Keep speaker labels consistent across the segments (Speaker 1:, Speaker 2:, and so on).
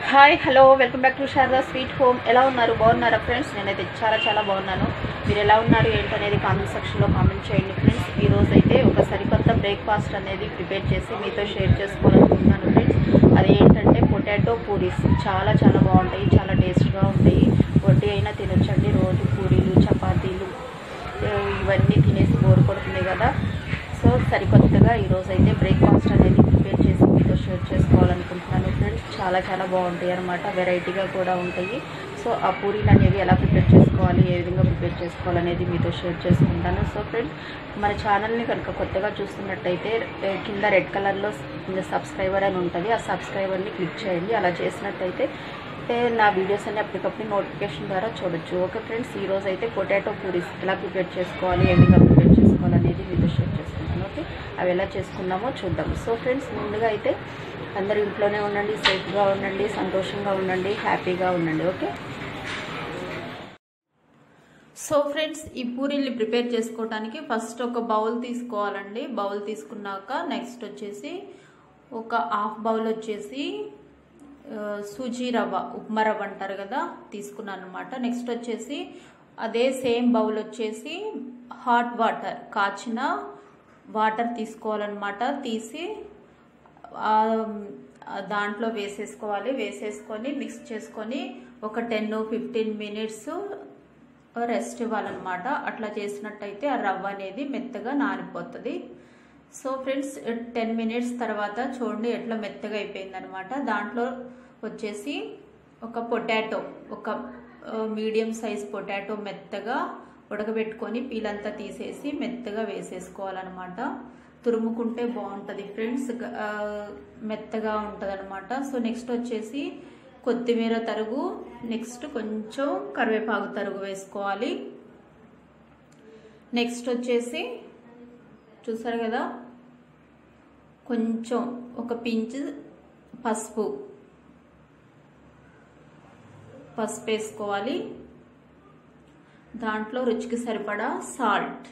Speaker 1: Hi hello welcome back to Sharada sweet home. ఎలా ఉన్నారు? బాగున్నారా ఫ్రెండ్స్? నేనైతే చాలా బాగున్నాను. మీరు ఎలా ఉన్నారు ఏంటనేది కామెంట్ సెక్షన్లో కామెంట్ చేయండి ఫ్రెండ్స్. ఈరోజు అయితే ఒక సరికొత్త బ్రేక్ఫాస్ట్ అనేది ప్రిపేర్ చేసి మీతో షేర్ చేసుకోవాలనుకుంటున్నాను ఫ్రెండ్స్. అది ఏంటంటే పొటాటో పూరీస్. చాలా బాగుంటాయి, చాలా టేస్ట్గా ఉంటాయి. వడ్డీ అయినా తినొచ్చండి. రోజు పూరీలు చపాతీలు ఇవన్నీ తినేసి బోర్ కొడుతుంది కదా. సో సరికొత్తగా ఈరోజు అయితే బ్రేక్ఫాస్ట్ అనేది ప్రిపేర్ చేసి మీతో షేర్ చేసుకోవాలనుకుంటున్నాను ఫ్రెండ్స్. చాలా బాగుంటాయి అన్నమాట. వెరైటీగా కూడా ఉంటాయి. సో ఆ పూరీలు అనేవి ఎలా ప్రిపేర్ చేసుకోవాలి, ఏ విధంగా ప్రిపేర్ చేసుకోవాలనేది మీతో షేర్ చేసుకుంటాను. సో ఫ్రెండ్స్, మన ఛానల్ని కనుక కొత్తగా చూస్తున్నట్టయితే కింద రెడ్ కలర్లో సబ్స్క్రైబర్ అని ఉంటుంది. ఆ సబ్స్క్రైబర్ని క్లిక్ చేయండి. అలా చేసినట్టయితే నా వీడియోస్ అన్ని అప్పటికప్పుడు నోటిఫికేషన్ ద్వారా చూడొచ్చు. ఓకే ఫ్రెండ్స్, ఈరోజు అయితే పొటాటో పూరీస్ ఎలా ప్రిపేర్ చేసుకోవాలి, ఏ విధంగా ప్రిపేర్ చేసుకోవాలనేది మీతో షేర్ చేసుకుంటాను. ఓకే, అవి ఎలా చేసుకుందామో చూద్దాం. సో ఫ్రెండ్స్, ముందుగా అయితే అందరూ ఇంట్లోనే ఉండండి, సేఫ్గా ఉండండి, సంతోషంగా ఉండండి, హ్యాపీగా ఉండండి. ఓకే. సో ఫ్రెండ్స్, ఈ పూరీల్ని ప్రిపేర్ చేసుకోవడానికి ఫస్ట్ ఒక బౌల్ తీసుకోవాలండి. బౌల్ తీసుకున్నాక నెక్స్ట్ వచ్చేసి ఒక హాఫ్ బౌల్ వచ్చేసి సూజీ రవ్వ, ఉప్మా రవ్వ అంటారు కదా, తీసుకున్నాను అనమాట. నెక్స్ట్ వచ్చేసి అదే సేమ్ బౌల్ వచ్చేసి హాట్ వాటర్, కాచిన వాటర్ తీసుకోవాలన్నమాట. తీసి దాంట్లో వేసేసుకోవాలి. వేసేసుకొని మిక్స్ చేసుకొని ఒక 10-15 మినిట్స్ రెస్ట్ ఇవ్వాలన్నమాట. అట్లా చేసినట్టయితే ఆ రవ్వ అనేది మెత్తగా నానిపోతుంది. సో ఫ్రెండ్స్, 10 మినిట్స్ తర్వాత చూడండి ఎట్లా మెత్తగా అయిపోయిందనమాట. దాంట్లో వచ్చేసి ఒక పొటాటో, ఒక మీడియం సైజ్ పొటాటో మెత్తగా ఉడకబెట్టుకొని పీలంతా తీసేసి మెత్తగా వేసేసుకోవాలన్నమాట. తురుముకుంటే బాగుంటుంది ఫ్రెండ్స్, మెత్తగా ఉంటుంది అనమాట. సో నెక్స్ట్ వచ్చేసి కొత్తిమీర తరుగు, నెక్స్ట్ కొంచెం కరివేపాకు తరుగు వేసుకోవాలి. నెక్స్ట్ వచ్చేసి చూసారు కదా, కొంచెం ఒక పించ్ పసుపు వేసుకోవాలి. దాంట్లో రుచికి సరిపడా సాల్ట్,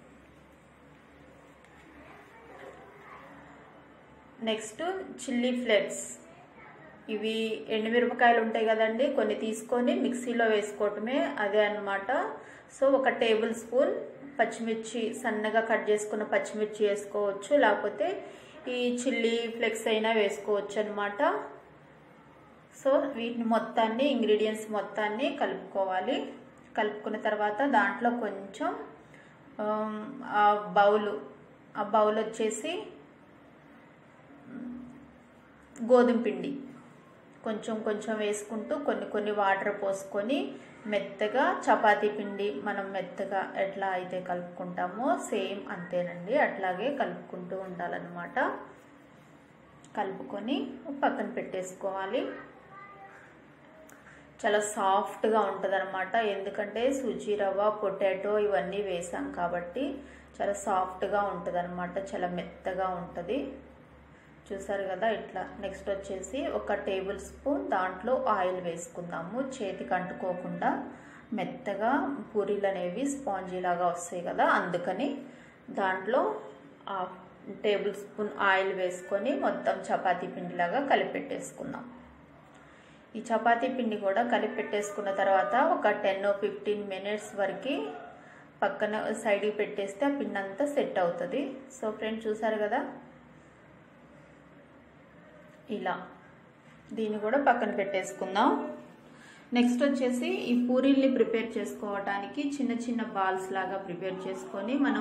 Speaker 1: నెక్స్ట్ చిల్లీ ఫ్లేక్స్. ఇవి ఎండుమిరపకాయలు ఉంటాయి కదండి, కొన్ని తీసుకొని మిక్సీలో వేసుకోవటమే, అదే అన్నమాట. సో ఒక టేబుల్ స్పూన్ పచ్చిమిర్చి, సన్నగా కట్ చేసుకున్న పచ్చిమిర్చి వేసుకోవచ్చు, లేకపోతే ఈ చిల్లీ ఫ్లేక్స్ అయినా వేసుకోవచ్చు అనమాట. సో వీటిని మొత్తాన్ని, ఇంగ్రీడియంట్స్ మొత్తాన్ని కలుపుకోవాలి. కలుపుకున్న తర్వాత దాంట్లో కొంచెం ఆ బౌల్ వచ్చేసి గోధుమ పిండి కొంచెం వేసుకుంటూ కొన్ని వాటర్ పోసుకొని మెత్తగా చపాతీ పిండి మనం మెత్తగా ఎట్లా అయితే కలుపుకుంటామో సేమ్ అంతేనండి, అట్లాగే కలుపుకుంటూ ఉండాలన్నమాట. కలుపుకొని పక్కన పెట్టేసుకోవాలి. చాలా సాఫ్ట్గా ఉంటుంది అనమాట, ఎందుకంటే సూజీ రవ్వ, పొటాటో ఇవన్నీ వేసాం కాబట్టి చాలా సాఫ్ట్గా ఉంటుంది అనమాట, చాలా మెత్తగా ఉంటుంది. చూసారు కదా ఇట్లా. నెక్స్ట్ వచ్చేసి ఒక టేబుల్ స్పూన్ దాంట్లో ఆయిల్ వేసుకుందాము, చేతికి అంటుకోకుండా. మెత్తగా పూరీలు అనేవి స్పాంజీ లాగా వస్తాయి కదా, అందుకని దాంట్లో టేబుల్ స్పూన్ ఆయిల్ వేసుకొని మొత్తం చపాతీ పిండిలాగా కలిపెట్టేసుకుందాం. ఈ చపాతీ పిండి కూడా కలిపెట్టేసుకున్న తర్వాత ఒక 10-15 మినిట్స్ వరకు పక్కన సైడ్కి పెట్టేస్తే ఆ పిండి అంతా సెట్ అవుతుంది. సో ఫ్రెండ్స్, చూసారు కదా ఇలా. దీన్ని కూడా పక్కన పెట్టేసుకుందాం. నెక్స్ట్ వచ్చేసి ఈ పూరీల్ని ప్రిపేర్ చేసుకోవడానికి చిన్న బాల్స్ లాగా ప్రిపేర్ చేసుకొని మనం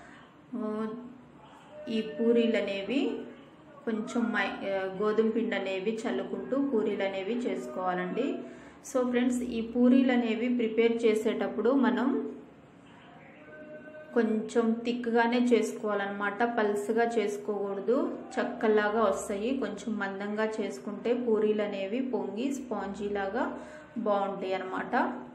Speaker 1: ఈ పూరీలు అనేవి కొంచెం గోధుమ పిండి అనేవి చల్లుకుంటూ పూరీలు అనేవి చేసుకోవాలండి. సో ఫ్రెండ్స్, ఈ పూరీలు అనేవి ప్రిపేర్ చేసేటప్పుడు మనం కొంచెం థిక్గానే చేసుకోవాలన్నమాట, పల్స్గా చేసుకోకూడదు, చక్కలాగా వస్తాయి. కొంచెం మందంగా చేసుకుంటే పూరీలు అనేవి పొంగి స్పాంజీ లాగా బాగుంటాయి అన్నమాట.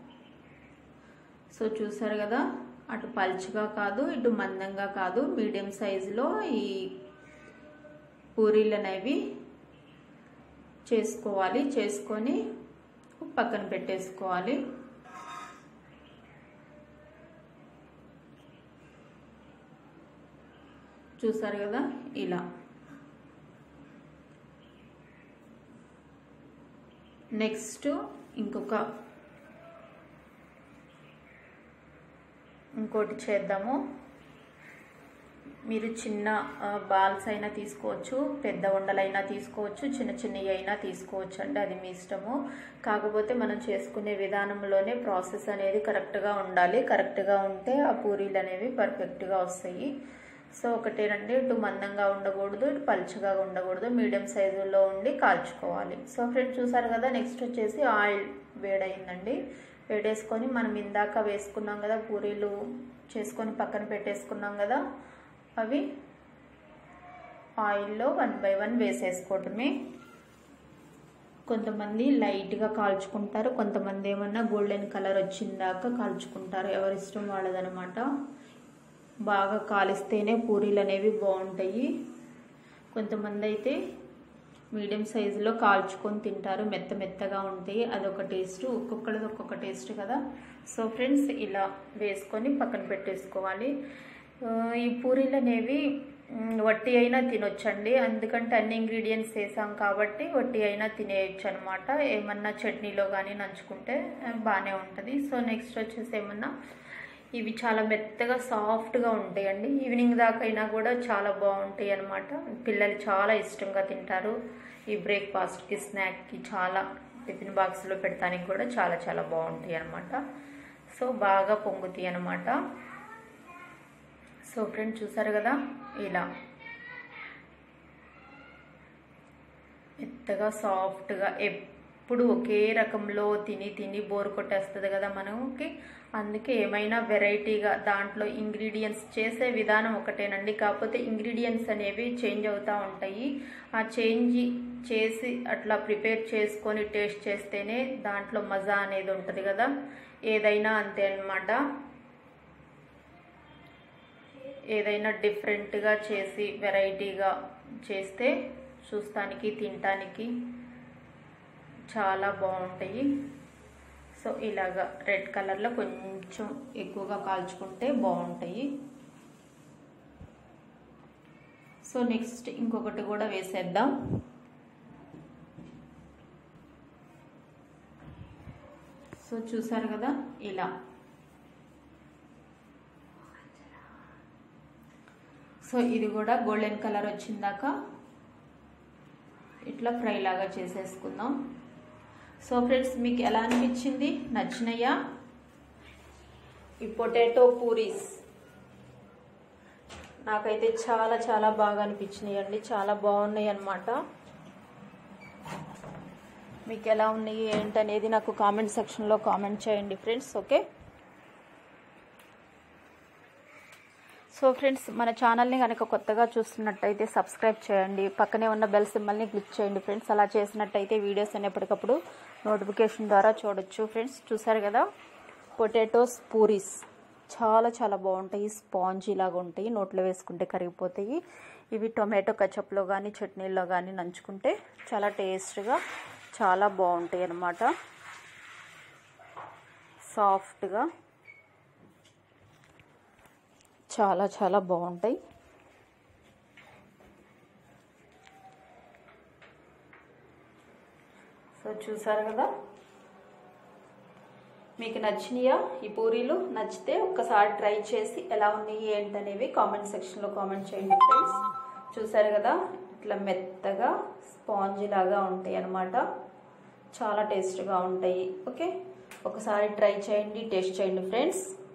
Speaker 1: సో చూసారు కదా, అటు పల్చగా కాదు, ఇటు మందంగా కాదు, మీడియం సైజులో ఈ పూరీలు అనేవి చేసుకోవాలి. చేసుకొని పక్కన పెట్టేసుకోవాలి. చూసారు కదా ఇలా. నెక్స్ట్ ఇంకోటి చేద్దాము. మీరు చిన్న బాల్స్ అయినా తీసుకోవచ్చు, పెద్ద ఉండలైనా తీసుకోవచ్చు, చిన్న చిన్నవి అయినా తీసుకోవచ్చు అండి, అది మీ ఇష్టము. కాకపోతే మనం చేసుకునే విధానంలోనే ప్రాసెస్ అనేది కరెక్ట్గా ఉండాలి. కరెక్ట్గా ఉంటే ఆ పూరీలు అనేవి పర్ఫెక్ట్గా వస్తాయి. సో ఒకటేనండి, ఇటు మందంగా ఉండకూడదు, ఇటు పలుచగా ఉండకూడదు, మీడియం సైజులో ఉండి కాల్చుకోవాలి. సో ఫ్రెండ్స్ చూసారు కదా. నెక్స్ట్ వచ్చేసి ఆయిల్ వేడైందండి. వేడేసుకొని మనం ఇందాక వేసుకున్నాం కదా, పూరీలు చేసుకొని పక్కన పెట్టేసుకున్నాం కదా, అవి ఆయిల్లో 1 by 1 వేసేసుకోవటమే. కొంతమంది లైట్గా కాల్చుకుంటారు, కొంతమంది ఏమన్నా గోల్డెన్ కలర్ వచ్చిందాక కాల్చుకుంటారు. ఎవరిష్టం వాళ్ళదనమాట. బాగా కాలిస్తేనే పూరీలు అనేవి బాగుంటాయి. కొంతమంది అయితే మీడియం సైజులో కాల్చుకొని తింటారు, మెత్తగా ఉంటాయి, అదొక టేస్ట్. ఒక్కొక్కరిది ఒక్కొక్క టేస్ట్ కదా. సో ఫ్రెండ్స్ ఇలా వేసుకొని పక్కన పెట్టేసుకోవాలి. ఈ పూరీలు అనేవి వట్టి అయినా తినొచ్చండి, ఎందుకంటే అన్ని ఇంగ్రీడియంట్స్ వేసాం కాబట్టి వట్టి అయినా తినేయచ్చు అనమాట. ఏమన్నా చట్నీలో కానీ నంచుకుంటే బాగానే ఉంటుంది. సో నెక్స్ట్ వచ్చేసి ఏమన్నా ఇవి చాలా మెత్తగా సాఫ్ట్గా ఉంటాయండి. ఈవినింగ్ దాకా అయినా కూడా చాలా బాగుంటాయి అనమాట. పిల్లలు చాలా ఇష్టంగా తింటారు. ఈ బ్రేక్ఫాస్ట్కి, స్నాక్కి, చాలా టిఫిన్ బాక్స్లో పెడతానికి కూడా చాలా బాగుంటాయి అనమాట. సో బాగా పొంగుతాయి అనమాట. సో ఫ్రెండ్స్ చూసారు కదా, ఇలా మెత్తగా సాఫ్ట్గా. ఎప్పుడు ఒకే రకంలో తిని బోర్ కొట్టేస్తుంది కదా మనకి. అందుకే ఏమైనా వెరైటీగా దాంట్లో ఇంగ్రీడియంట్స్ చేసే విధానం ఒకటేనండి, కాకపోతే ఇంగ్రీడియంట్స్ అనేవి చేంజ్ అవుతూ ఉంటాయి. ఆ చేంజ్ చేసి అట్లా ప్రిపేర్ చేసుకొని టేస్ట్ చేస్తేనే దాంట్లో మజా అనేది ఉంటుంది కదా. ఏదైనా అంతే అన్నమాట. ఏదైనా డిఫరెంట్గా చేసి వెరైటీగా చేస్తే చూస్తానికి తినటానికి చాలా బాగుంటాయి. సో ఇలాగా రెడ్ కలర్లో కొంచెం ఎక్కువగా కాల్చుకుంటే బాగుంటాయి. సో నెక్స్ట్ ఇంకొకటి కూడా వేసేద్దాం. సో చూసారు కదా, ఇలా. సో ఇది కూడా గోల్డెన్ కలర్ వచ్చిందాక ఇట్లా ఫ్రై లాగా చేసేసుకుందాం. సో ఫ్రెండ్స్ మీకు ఎలా అనిపించింది? నచ్చినాయా ఈ పొటాటో పూరీస్? నాకైతే చాలా బాగా అనిపించినాయి అండి, చాలా బాగున్నాయి అన్నమాట. మీకు ఎలా ఉన్నాయి ఏంటనేది నాకు కామెంట్ సెక్షన్లో కామెంట్ చేయండి ఫ్రెండ్స్. ఓకే. సో ఫ్రెండ్స్ మన ఛానల్ని కనుక కొత్తగా చూస్తున్నట్టయితే సబ్స్క్రైబ్ చేయండి, పక్కనే ఉన్న బెల్ సింబల్ని క్లిక్ చేయండి ఫ్రెండ్స్. అలా చేసినట్టయితే వీడియోస్ ఎప్పటికప్పుడు నోటిఫికేషన్ ద్వారా చూడొచ్చు ఫ్రెండ్స్. చూసారు కదా, పొటాటోస్ పూరీస్ చాలా బాగుంటాయి, స్పాంజీ లాగా ఉంటాయి, నోట్లో వేసుకుంటే కరిగిపోతాయి. ఇవి టొమాటో కచప్లో కానీ చట్నీల్లో కానీ నంచుకుంటే చాలా టేస్ట్గా చాలా బాగుంటాయి అన్నమాట. సాఫ్ట్గా చాలా బాగుంటాయి. సో చూసారు కదా, మీకు నచ్చినాయా ఈ పూరీలు? నచ్చితే ఒక్కసారి ట్రై చేసి ఎలా ఉన్నాయి ఏంటనేవి కామెంట్ సెక్షన్లో కామెంట్ చేయండి ఫ్రెండ్స్. చూసారు కదా, ఇట్లా మెత్తగా స్పాంజీ లాగా ఉంటాయి అన్నమాట, చాలా టేస్ట్గా ఉంటాయి. ఓకే, ఒకసారి ట్రై చేయండి, టేస్ట్ చేయండి ఫ్రెండ్స్.